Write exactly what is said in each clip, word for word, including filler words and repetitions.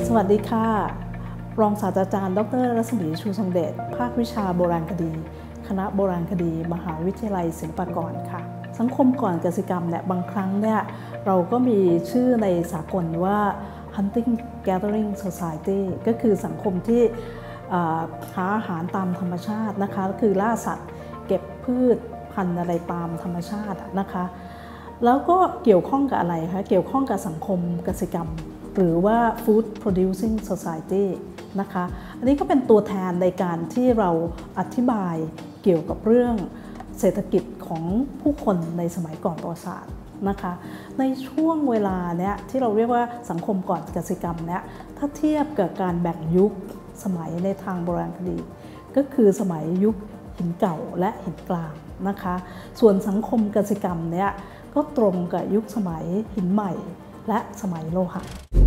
สวัสดีค่ะรองศาสตราจารย์ดรรัศมีชูทรงเดชภาควิชาโบราณคดีคณะโบราณคดีมหาวิทยาลัยศิลปากรค่ะสังคมก่อนกสิกรรมเนี่ยบางครั้งเนี่ยเราก็มีชื่อในสากลว่า Hunting Gathering Society ก็คือสังคมที่หาอาหารตามธรรมชาตินะคะคือล่าสัตว์เก็บพืชพันธุ์อะไรตามธรรมชาตินะคะแล้วก็เกี่ยวข้องกับอะไรคะเกี่ยวข้องกับสังคมกสิกรรมหรือว่า Food Producing Society นะคะอันนี้ก็เป็นตัวแทนในการที่เราอธิบายเกี่ยวกับเรื่องเศรษฐกิจของผู้คนในสมัยก่อนประวัติศาสตร์นะคะในช่วงเวลาเนี้ยที่เราเรียกว่าสังคมก่อนกสิกรรมเนี้ยถ้าเทียบกับการแบ่งยุคสมัยในทางโบราณคดีก็คือสมัยยุคหินเก่าและหินกลางนะคะส่วนสังคมกสิกรรมเนี้ยก็ตรงกับยุคสมัยหินใหม่และสมัยโลหะ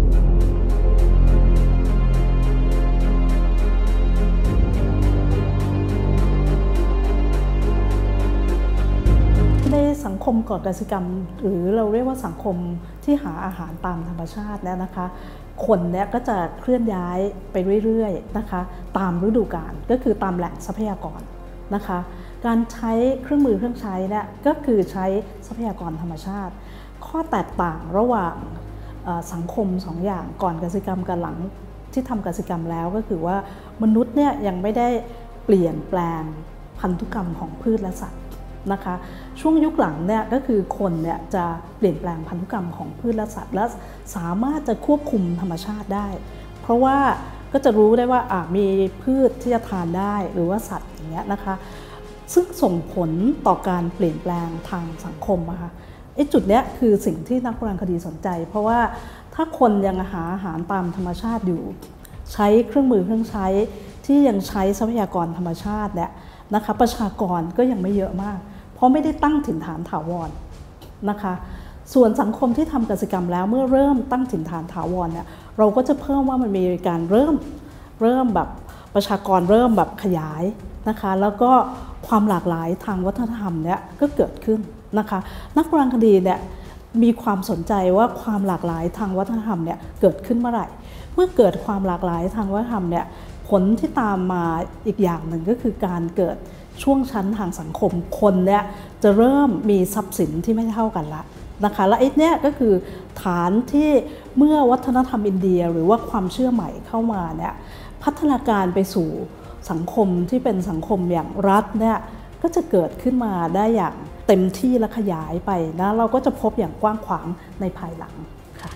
ในสังคมก่อนกสิกรรมหรือเราเรียกว่าสังคมที่หาอาหารตามธรรมชาติเนี่ยนะคะคนเนี่ยก็จะเคลื่อนย้ายไปเรื่อยๆนะคะตามฤดูกาลก็คือตามแหล่งทรัพยากรนะคะการใช้เครื่องมือเครื่องใช้เนี่ยก็คือใช้ทรัพยากรธรรมชาติข้อแตกต่างระหว่างสังคมสองอย่างก่อนกสิกรรมกับหลังที่ทำกสิกรรมแล้วก็คือว่ามนุษย์เนี่ยยังไม่ได้เปลี่ยนแปลงพันธุกรรมของพืชและสัตว์นะคะช่วงยุคหลังเนี่ยก็คือคนเนี่ยจะเปลี่ยนแปลงพันธุกรรมของพืชและสัตว์และสามารถจะควบคุมธรรมชาติได้เพราะว่าก็จะรู้ได้ว่ามีพืชที่จะทานได้หรือว่าสัตว์อย่างเงี้ยนะคะซึ่งส่งผลต่อการเปลี่ยนแปลงทางสังคมนะคะไอ้จุดเนี้ยคือสิ่งที่นักโบราณคดีสนใจเพราะว่าถ้าคนยังหาอาหารตามธรรมชาติอยู่ใช้เครื่องมือเครื่องใช้ที่ยังใช้ทรัพยากรธรรมชาติเนี่ยนะคะประชากรก็ยังไม่เยอะมากเพราะไม่ได้ตั้งถิ่นฐานถาวรนะคะส่วนสังคมที่ทำกสิกรรมแล้วเมื่อเริ่มตั้งถิ่นฐานถาวรเนี่ยเราก็จะเพิ่มว่ามันมีการเริ่มเริ่มแบบประชากรเริ่มแบบขยายนะคะแล้วก็ความหลากหลายทางวัฒนธรรมเนี่ยก็เกิดขึ้นนะคะนักโบราณคดีเนี่ยมีความสนใจว่าความหลากหลายทางวัฒนธรรมเนี่ยเกิดขึ้นเมื่อไหร่เมื่อเกิดความหลากหลายทางวัฒนธรรมเนี่ยผลที่ตามมาอีกอย่างหนึ่งก็คือการเกิดช่วงชั้นทางสังคมคนเนี่ยจะเริ่มมีทรัพย์สินที่ไม่เท่ากันละนะคะและไอ้เนี่ยก็คือฐานที่เมื่อวัฒนธรรมอินเดียหรือว่าความเชื่อใหม่เข้ามาเนี่ยพัฒนาการไปสู่สังคมที่เป็นสังคมอย่างรัฐเนี่ยก็จะเกิดขึ้นมาได้อย่างเต็มที่และขยายไปนะเราก็จะพบอย่างกว้างขวางในภายหลังค่ะ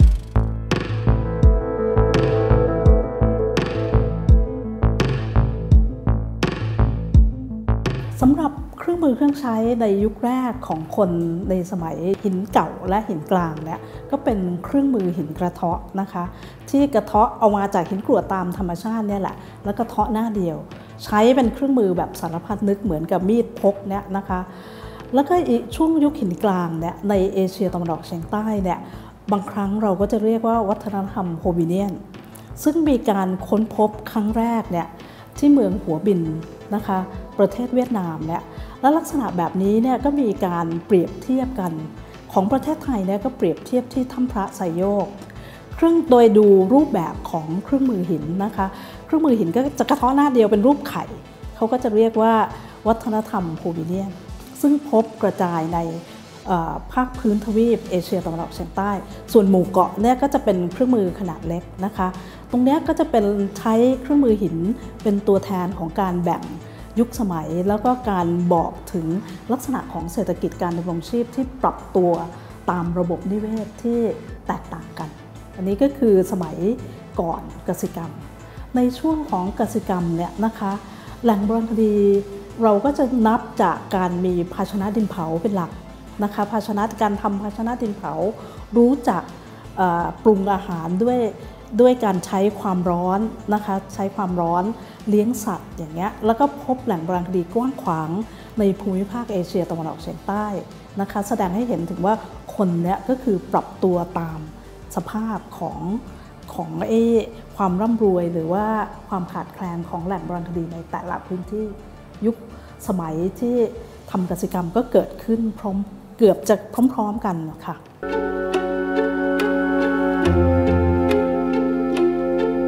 สำหรับเครื่องมือเครื่องใช้ในยุคแรกของคนในสมัยหินเก่าและหินกลางเนี่ยก็เป็นเครื่องมือหินกระเทาะนะคะที่กระเทาะเอามาจากหินกรวดตามธรรมชาติเนี่ยแหละแล้วกระเทาะหน้าเดียวใช้เป็นเครื่องมือแบบสารพัดนึกเหมือนกับมีดพกเนี่ยนะคะแล้วก็อีกช่วงยุคหินกลางเนี่ยในเอเชียตะวันออกเฉียงใต้เนี่ยบางครั้งเราก็จะเรียกว่าวัฒนธรรมโฮมิเนียนซึ่งมีการค้นพบครั้งแรกเนี่ยที่เมืองหัวบินนะคะประเทศเวียดนามเนี่ยและลักษณะแบบนี้เนี่ยก็มีการเปรียบเทียบกันของประเทศไทยเนี่ยก็เปรียบเทียบที่ถ้ำพระไซโยกเครื่องโดยดูรูปแบบของเครื่องมือหินนะคะเครื่องมือหินก็จะกระเทาะหน้าเดียวเป็นรูปไข่เขาก็จะเรียกว่าวัฒนธรรมโฮมิเนียนซึ่งพบกระจายในภาคพื้นทวีปเอเชียตะวันออกเฉียงใต้ส่วนหมู่เกาะเนี่ยก็จะเป็นเครื่องมือขนาดเล็กนะคะตรงนี้ก็จะเป็นใช้เครื่องมือหินเป็นตัวแทนของการแบ่งยุคสมัยแล้วก็การบอกถึงลักษณะของเศรษฐกิจการดำรงชีพที่ปรับตัวตามระบบนิเวศที่แตกต่างกันอันนี้ก็คือสมัยก่อนกสิกรรมในช่วงของกสิกรรมเนี่ยนะคะแหล่งโบราณคดีเราก็จะนับจากการมีภาชนะดินเผาเป็นหลักนะคะภาชนะการทำภาชนะดินเผารู้จักปรุงอาหารด้วยด้วยการใช้ความร้อนนะคะใช้ความร้อนเลี้ยงสัตว์อย่างเงี้ยแล้วก็พบแหล่งโบราณคดีกว้างขวางในภูมิภาคเอเชียตะวันออกเฉียงใต้นะคะแสดงให้เห็นถึงว่าคนเนี้ยก็คือปรับตัวตามสภาพของของเอความร่ำรวยหรือว่าความขาดแคลนของแหล่งโบราณคดีในแต่ละพื้นที่ยุคสมัยที่ทำกสิกรรมก็เกิดขึ้นพร้อมเกือบจะพร้อมๆกันค่ะ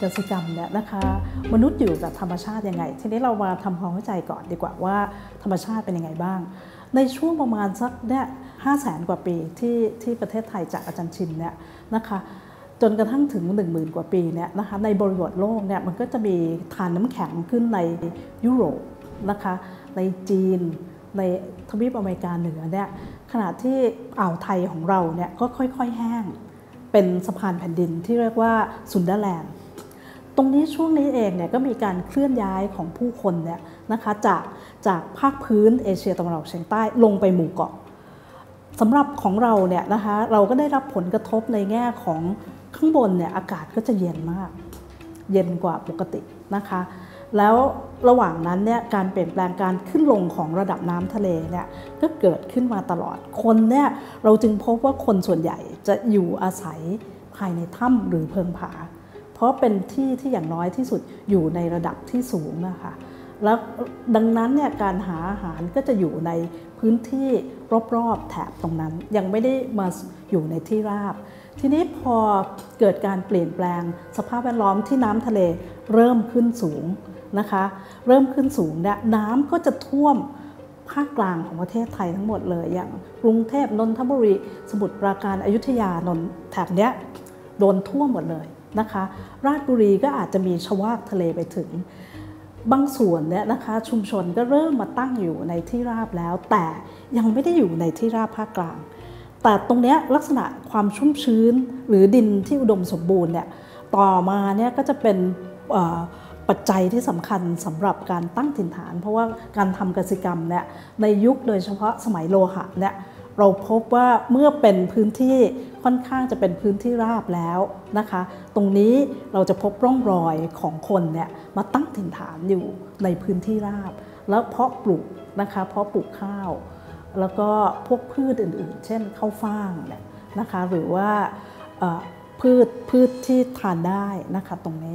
กสิกรรมเนี่ยนะคะมนุษย์อยู่กับธรรมชาติยังไงทีนี้เรามาทำความเข้าใจก่อนดีกว่าว่าธรรมชาติเป็นยังไงบ้างในช่วงประมาณสักเนี่ยห้าแสนกว่าปีที่ที่ประเทศไทยจากอาจารย์ชินเนี่ยนะคะจนกระทั่งถึง หนึ่งหมื่น กว่าปีเนี่ยนะคะในบริบทโลกเนี่ยมันก็จะมีทานน้ำแข็งขึ้นในยุโรปนะคะในจีนในทวีปอเมริกาเหนือเนี่ยขณะที่อ่าวไทยของเราเนี่ยก็ค่อยๆแห้งเป็นสะพานแผ่นดินที่เรียกว่าซุนเดอร์แลนด์ตรงนี้ช่วงนี้เองเนี่ยก็มีการเคลื่อนย้ายของผู้คนเนี่ยนะคะจากจากภาคพื้นเอเชียตะวันออกเฉียงใต้ลงไปหมู่เกาะสำหรับของเราเนี่ยนะคะเราก็ได้รับผลกระทบในแง่ของข้างบนเนี่ยอากาศก็จะเย็นมากเย็นกว่าปกตินะคะแล้วระหว่างนั้นเนี่ยการเปลี่ยนแปลงการขึ้นลงของระดับน้ำทะเลเนี่ยก็เกิดขึ้นมาตลอดคนเนี่ยเราจึงพบว่าคนส่วนใหญ่จะอยู่อาศัยภายในถ้ำหรือเพิงผาเพราะเป็นที่ที่อย่างน้อยที่สุดอยู่ในระดับที่สูงนะคะแล้วดังนั้นเนี่ยการหาอาหารก็จะอยู่ในพื้นที่รอบๆแถบตรงนั้นยังไม่ได้มาอยู่ในที่ราบทีนี้พอเกิดการเปลี่ยนแปลงสภาพแวดล้อมที่น้ำทะเลเริ่มขึ้นสูงนะคะเริ่มขึ้นสูงเนี่ยน้ำก็จะท่วมภาคกลางของประเทศไทยทั้งหมดเลยอย่างกรุงเทพนนทบุรีสมุทรปราการอยุธยานนท์แถบเนี้ยโดนท่วมหมดเลยนะคะราชบุรีก็อาจจะมีชวากทะเลไปถึงบางส่วนเนี่ยนะคะชุมชนก็เริ่มมาตั้งอยู่ในที่ราบแล้วแต่ยังไม่ได้อยู่ในที่ราบภาคกลางแต่ตรงนี้ลักษณะความชุ่มชื้นหรือดินที่อุดมสมบูรณ์เนี่ยต่อมาเนี่ยก็จะเป็นปัจจัยที่สำคัญสำหรับการตั้งถิ่นฐานเพราะว่าการทำกสิกรรมเนี่ยในยุคโดยเฉพาะสมัยโลหะเนี่ยเราพบว่าเมื่อเป็นพื้นที่ค่อนข้างจะเป็นพื้นที่ราบแล้วนะคะตรงนี้เราจะพบร่องรอยของคนเนี่ยมาตั้งถิ่นฐานอยู่ในพื้นที่ราบแล้วเพาะปลูกนะคะเพาะปลูกข้าวแล้วก็พวกพืชอื่นๆเช่นข้าวฟ่างเนี่ยนะคะหรือว่าพืชพืชที่ทานได้นะคะตรงนี้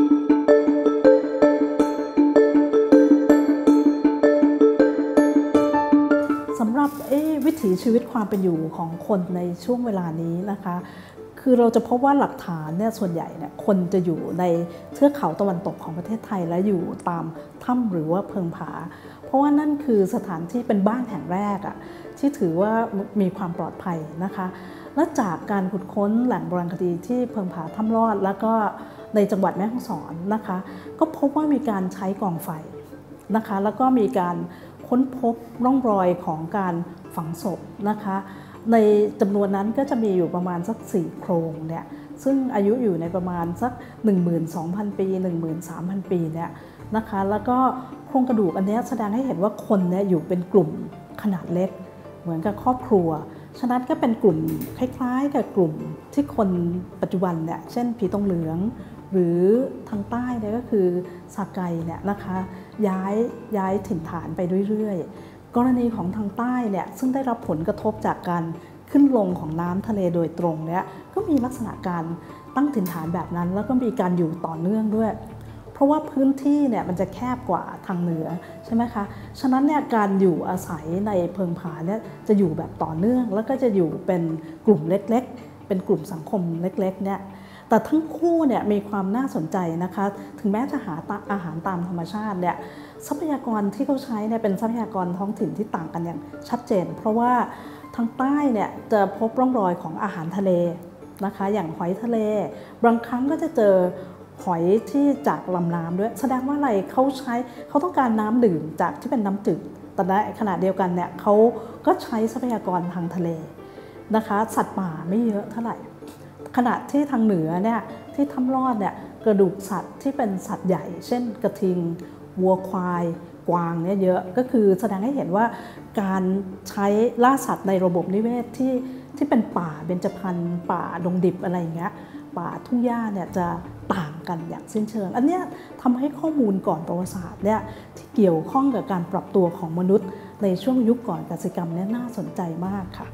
สำหรับวิถีชีวิตความเป็นอยู่ของคนในช่วงเวลานี้นะคะคือเราจะพบว่าหลักฐานเนี่ยส่วนใหญ่เนี่ยคนจะอยู่ในเทือกเขาตะวันตกของประเทศไทยและอยู่ตามถ้ำหรือว่าเพิงผาเพราะว่านั่นคือสถานที่เป็นบ้านแห่งแรกอะที่ถือว่ามีความปลอดภัยนะคะและจากการขุดค้นแหล่งโบราณคดีที่เพิงผาถ้ำลอดแล้วก็ในจังหวัดแม่ฮ่องสอนนะคะก็พบว่ามีการใช้กองไฟนะคะแล้วก็มีการค้นพบร่องรอยของการฝังศพนะคะในจำนวนนั้นก็จะมีอยู่ประมาณสักสี่โครงเนี่ยซึ่งอายุอยู่ในประมาณสัก หนึ่งหมื่นสองพัน ปี หนึ่งหมื่นสามพัน ปีเนี่ยนะคะแล้วก็โครงกระดูกอันนี้แสดงให้เห็นว่าคนเนี่ยอยู่เป็นกลุ่มขนาดเล็กเหมือนกับครอบครัวฉะนั้นก็เป็นกลุ่มคล้ายๆกับกลุ่มที่คนปัจจุบันเนี่ยเช่นผีตงเหลืองหรือทางใต้เนี่ยก็คือสากไกเนี่ยนะคะย้ายย้ายถิ่นฐานไปเรื่อยๆกรณีของทางใต้เนี่ยซึ่งได้รับผลกระทบจากการขึ้นลงของน้ำทะเลโดยตรงเนี่ยก็มีลักษณะการตั้งถิ่นฐานแบบนั้นแล้วก็มีการอยู่ต่อเนื่องด้วยเพราะว่าพื้นที่เนี่ยมันจะแคบกว่าทางเหนือใช่ไหมคะฉะนั้นเนี่ยการอยู่อาศัยในเพิงผาเนี่ยจะอยู่แบบต่อเนื่องแล้วก็จะอยู่เป็นกลุ่มเล็กๆเป็นกลุ่มสังคมเล็กๆเนี่ยแต่ทั้งคู่เนี่ยมีความน่าสนใจนะคะถึงแม้จะหาอาหารตามธรรมชาติเนี่ยทรัพยากรที่เขาใช้เนี่ยเป็นทรัพยากรท้องถิ่นที่ต่างกันอย่างชัดเจนเพราะว่าทางใต้เนี่ยจะพบร่องรอยของอาหารทะเลนะคะอย่างหอยทะเลบางครั้งก็จะเจอหอยที่จากลำน้ำด้วยแสดงว่าอะไรเขาใช้เขาต้องการน้ำดื่มจากที่เป็นน้ำจืดแต่ในขณะเดียวกันเนี่ยเขาก็ใช้ทรัพยากรทางทะเลนะคะสัตว์ป่าไม่เยอะเท่าไหร่ขณะที่ทางเหนือเนี่ยที่ถ้ำลอดเนี่ยกระดูกสัตว์ที่เป็นสัตว์ใหญ่เช่นกระทิงวัวควายกวางเนี่ยเยอะก็คือแสดงให้เห็นว่าการใช้ล่าสัตว์ในระบบนิเวศที่ที่เป็นป่าเบญจพรรณป่าดงดิบอะไรอย่างเงี้ยป่าทุ่งหญ้าเนี่ยจะต่างกันอย่างสิ้นเชิงอันเนี้ยทำให้ข้อมูลก่อนประวัติศาสตร์เนี่ยที่เกี่ยวข้องกับการปรับตัวของมนุษย์ในช่วงยุคก่อนกสิกรรมเนี่ยน่าสนใจมากค่ะ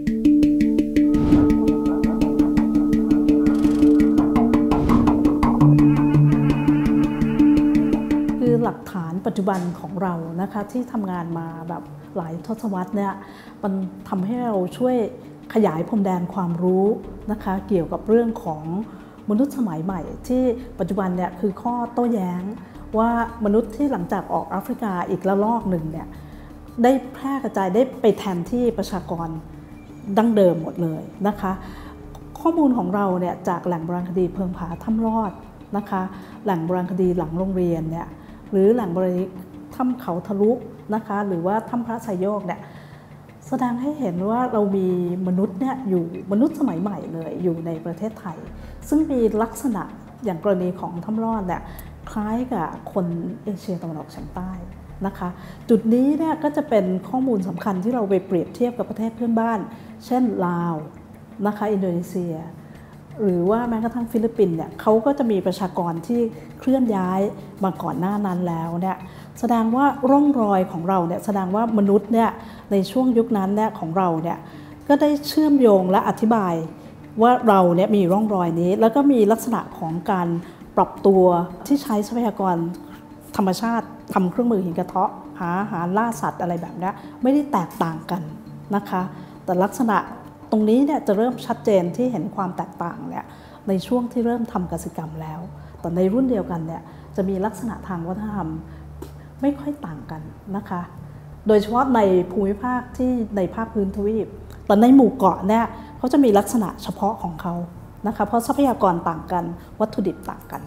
หลักฐานปัจจุบันของเรานะคะที่ทำงานมาแบบหลายทศวรรษเนี่ยมันทำให้เราช่วยขยายพรมแดนความรู้นะคะเกี่ยวกับเรื่องของมนุษย์สมัยใหม่ที่ปัจจุบันเนี่ยคือข้อโต้แย้งว่ามนุษย์ที่หลังจากออกแอฟริกาอีกระลอกหนึ่งเนี่ยได้แพร่กระจายได้ไปแทนที่ประชากรดั้งเดิมหมดเลยนะคะข้อมูลของเราเนี่ยจากแหล่งโบราณคดีเพิงผาถ้ำรอดนะคะแหล่งโบราณคดีหลังโรงเรียนเนี่ยหรือแหล่งโบราณคดีถ้ำเขาทะลุนะคะหรือว่าถ้ำพระไซโยกเนี่ยแสดงให้เห็นว่าเรามีมนุษย์เนี่ยอยู่มนุษย์สมัยใหม่เลยอยู่ในประเทศไทยซึ่งมีลักษณะอย่างกรณีของถ้ำรอดเนี่ยคล้ายกับคนเอเชียตะวันออกเฉียงใต้นะคะจุดนี้เนี่ยก็จะเป็นข้อมูลสำคัญที่เราไปเปรียบเทียบกับประเทศเพื่อนบ้านเช่นลาวนะคะอินโดนีเซียหรือว่าแม้กระทั่งฟิลิปปินส์เนี่ยเขาก็จะมีประชากรที่เคลื่อนย้ายมาก่อนหน้านั้นแล้วเนี่ยแสดงว่าร่องรอยของเราเนี่ยแสดงว่ามนุษย์เนี่ยในช่วงยุคนั้นเนี่ยของเราเนี่ยก็ได้เชื่อมโยงและอธิบายว่าเราเนี่ยมีร่องรอยนี้แล้วก็มีลักษณะของการปรับตัวที่ใช้ทรัพยากรธรรมชาติทำเครื่องมือหินกระเทาะหาอาหารล่าสัตว์อะไรแบบนี้ไม่ได้แตกต่างกันนะคะแต่ลักษณะตรงนี้เนี่ยจะเริ่มชัดเจนที่เห็นความแตกต่างเนี่ยในช่วงที่เริ่มทำกสิกรรมแล้วแต่ในรุ่นเดียวกันเนี่ยจะมีลักษณะทางวัฒนธรรมไม่ค่อยต่างกันนะคะโดยเฉพาะในภูมิภาคที่ในภาคพื้นทวีปแต่ในหมู่เกาะเนี่ยเขาจะมีลักษณะเฉพาะของเขานะคะเพราะทรัพยากรต่างกันวัตถุดิบต่างกัน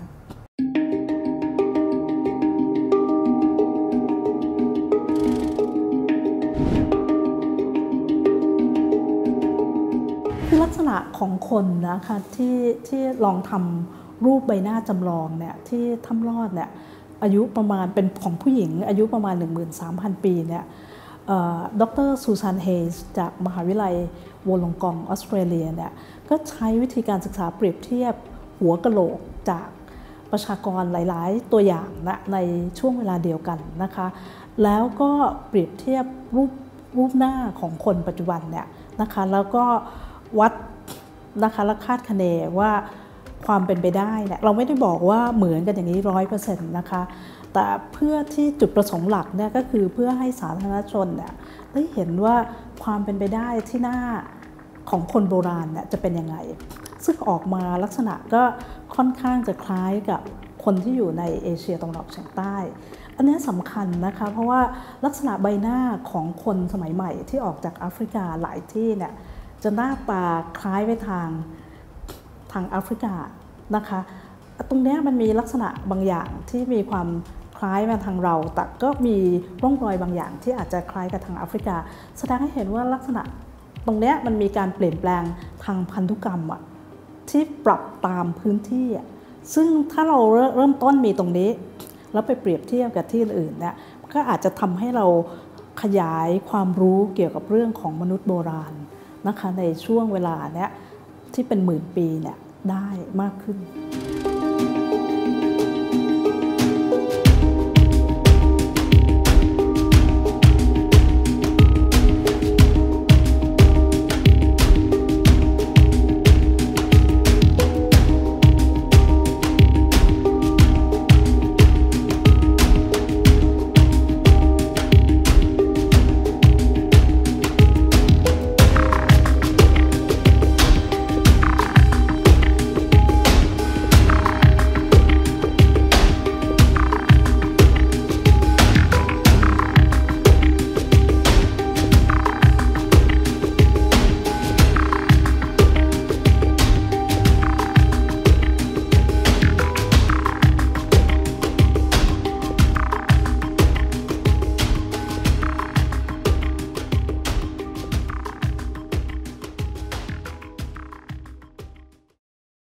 คือลักษณะของคนนะคะที่ที่ลองทำรูปใบหน้าจำลองเนี่ยที่ถ้ำรอดเนี่ยอายุประมาณเป็นของผู้หญิงอายุประมาณ หนึ่งหมื่นสามพัน ปีเนี่ยดรซูซานเฮสจากมหาวิทยาลัยโวลงกองออสเตรเลียเนี่ยก็ใช้วิธีการศึกษาเปรียบเทียบหัวกะโหลกจากประชากรหลายๆตัวอย่างนะในช่วงเวลาเดียวกันนะคะแล้วก็เปรียบเทียบรูปรูปหน้าของคนปัจจุบันเนี่ยนะคะแล้วก็วัดนะคะและคาดคะเนว่าความเป็นไปได้เนี่ยเราไม่ได้บอกว่าเหมือนกันอย่างนี้ร้อยเปอร์เซ็นต์นะคะแต่เพื่อที่จุดประสงค์หลักเนี่ยก็คือเพื่อให้สาธารณชนเนี่ยได้เห็นว่าความเป็นไปได้ที่หน้าของคนโบราณเนี่ยจะเป็นยังไงซึ่งออกมาลักษณะก็ค่อนข้างจะคล้ายกับคนที่อยู่ในเอเชียตะวันออกเฉียงใต้อันนี้สำคัญนะคะเพราะว่าลักษณะใบหน้าของคนสมัยใหม่ที่ออกจากแอฟริกาหลายที่เนี่ยจะหน้าตาคล้ายไปทางทางแอฟริกานะคะตรงนี้มันมีลักษณะบางอย่างที่มีความคล้ายมาทางเราแต่ก็มีร่องรอยบางอย่างที่อาจจะคล้ายกับทางแอฟริกาแสดงให้เห็นว่าลักษณะตรงนี้มันมีการเปลี่ยนแปลงทางพันธุกรรมอะที่ปรับตามพื้นที่ซึ่งถ้าเราเริ่มต้นมีตรงนี้แล้วไปเปรียบเทียบกับที่อื่นเนี่ยก็อาจจะทำให้เราขยายความรู้เกี่ยวกับเรื่องของมนุษย์โบราณนะคะในช่วงเวลาเนี้ยที่เป็นหมื่นปีเนี่ยได้มากขึ้น